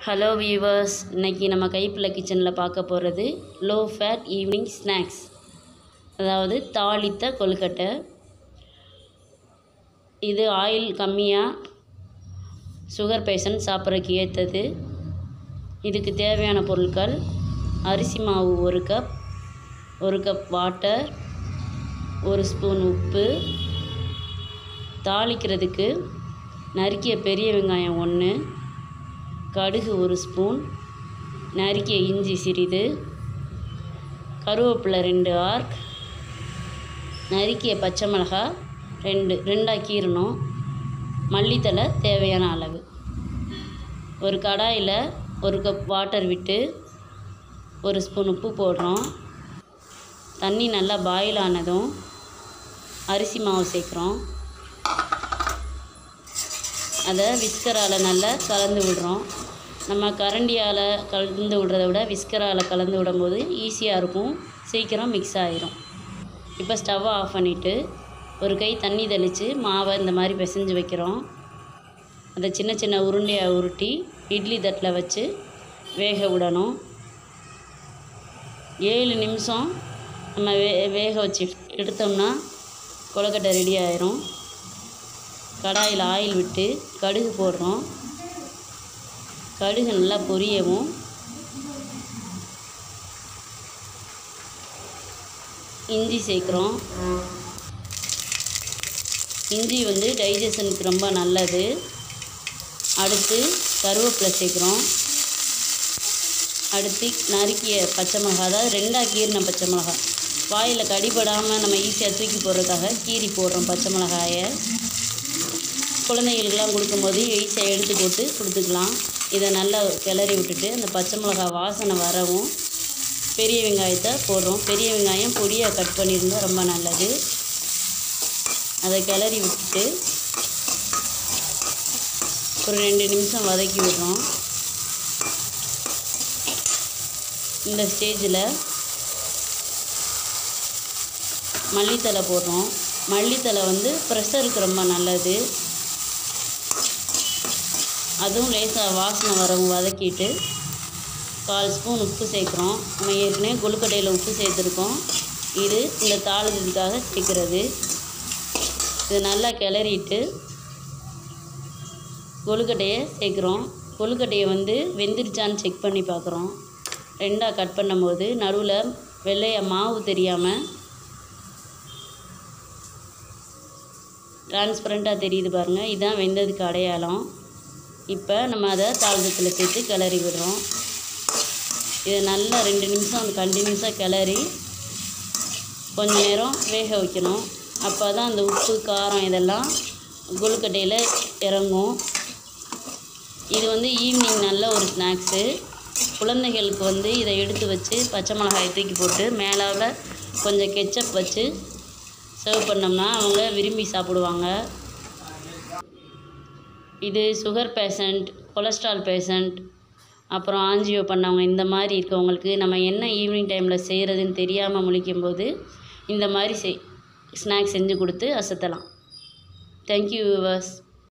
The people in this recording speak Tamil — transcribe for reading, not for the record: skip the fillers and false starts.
ஹலோ வியூவர்ஸ், இன்றைக்கி நம்ம கைப்புள்ள கிச்சனில் பார்க்க போகிறது லோ ஃபேட் ஈவினிங் ஸ்நாக்ஸ், அதாவது தாளித்த கொழுக்கட்டை. இது ஆயில் கம்மியாக சுகர் பேஷண்ட் சாப்பிட்றதுக்கு ஏற்றது. இதுக்கு தேவையான பொருட்கள்: அரிசி மாவு 1 கப், 1 கப் வாட்டர், 1 ஸ்பூன் உப்பு. தாளிக்கிறதுக்கு நறுக்கிய பெரிய வெங்காயம் 1, கடுகு 1 ஸ்பூன், நறுக்கிய இஞ்சி சிறிது, கருவேப்பிலை 2 ஆர்க், நறுக்கிய பச்சை மிளகாய் 2 கீறணும், மல்லித்தழை தேவையான அளவு. ஒரு கடாயில் 1 கப் வாட்டர் விட்டு 1 ஸ்பூன் உப்பு போடுறோம். தண்ணி நல்லா பாயில் ஆனதும் அரிசி மாவு சேர்க்குறோம். அதை விஸ்கரால் நல்லா கலந்து விடுறோம். நம்ம கரண்டியால் கலந்து விடுறத விட விஸ்கரால் கலந்து விடும்போது ஈஸியாக இருக்கும், சீக்கிரம் மிக்ஸ் ஆகிரும். இப்போ ஸ்டவ்வை ஆஃப் பண்ணிவிட்டு ஒரு கை தண்ணி தெளித்து மாவை இந்த மாதிரி பிசைஞ்சு வைக்கிறோம். அதை சின்ன சின்ன உருண்டையாக உருட்டி இட்லி தட்டில் வச்சு வேக விடணும். 7 நிமிஷம் நம்ம வேக வச்சு எடுத்தோம்னா கொழுக்கட்டை ரெடி ஆயிரும். கடாயில் ஆயில் விட்டு கடுகு போடுறோம். கடுகு நல்லா பொரியவும் இஞ்சி சேர்க்குறோம். இஞ்சி டைஜஷனுக்கு ரொம்ப நல்லது. அடுத்து கருவேப்பிலை சேர்க்குறோம். அடுத்து நறுக்கிய பச்சை மிளகாய், அதாவது 2 கீறின பச்சை மிளகாய், வாயில் கடிபடாமல் நம்ம ஈஸியாக தூக்கி போடுறதுக்காக கீறி போடுறோம். பச்சை மிளகாயை குழந்தைகளுக்கெல்லாம் கொடுக்கும்போது ஈஸியாக எடுத்து போட்டு கொடுத்துக்கலாம். இதை நல்லா கிளறி விட்டுட்டு அந்த பச்சை மிளகாய் வாசனை வரவும் பெரிய வெங்காயத்தை போடுறோம். பெரிய வெங்காயம் பொடியாக கட் பண்ணியிருந்தால் ரொம்ப நல்லது. அதை கிளறி விட்டுட்டு ஒரு 2 நிமிஷம் வதக்கி விடுறோம். இந்த ஸ்டேஜில் மல்லித்தழை போடுறோம். மல்லித்தழை ப்ரெஷருக்கு ரொம்ப நல்லது. அதுவும் லேசாக வாசனை வரவும் வதக்கிட்டு 1/4 ஸ்பூன் உப்பு சேர்க்குறோம். நம்ம ஏற்கனவே கொழுக்கட்டையில் உப்பு சேர்த்துருக்கோம். இது இந்த தாளிக்கிறதுக்காக சேர்க்குறது. இது நல்லா கிளறிட்டு கொழுக்கட்டையை சேர்க்குறோம். கொழுக்கட்டையை வெந்துருச்சான்னு செக் பண்ணி பார்க்குறோம். 2 கட் பண்ணும்போது நடுவில் வெள்ளையாக மாவு தெரியாமல் டிரான்ஸ்பரண்ட்டாக தெரியுது பாருங்கள், இதுதான் வெந்ததுக்கு அடையாளம். இப்போ நம்ம அதை தாளிதத்தில் சேர்த்து கிளறி விடுறோம். இதை நல்லா 2 நிமிஷம் கண்டினியூஸாக கிளறி கொஞ்சம் நேரம் வேக வைக்கணும். அப்போ தான் அந்த உப்பு காரம் இதெல்லாம் கொழுக்கட்டையில் இறங்கும். இது ஈவினிங் நல்ல ஒரு ஸ்நாக்ஸு. குழந்தைகளுக்கு இதை எடுத்து வச்சு பச்சை மிளகாயை தூக்கி போட்டு மேலால் கொஞ்சம் கெச்சப் வச்சு சர்வ் பண்ணோம்னா அவங்க விரும்பி சாப்பிடுவாங்க. இது சுகர் பேஷண்ட், கொலஸ்ட்ரால் பேஷண்ட், அப்புறம் ஆஞ்சியோ பண்ணவங்க, இந்த மாதிரி இருக்கவங்களுக்கு நம்ம என்ன ஈவினிங் டைமில் செய்கிறதுன்னு தெரியாமல் முழிக்கும்போது இந்த மாதிரி ஸ்நாக்ஸ் செஞ்சு கொடுத்து அசத்தலாம். Thank you viewers.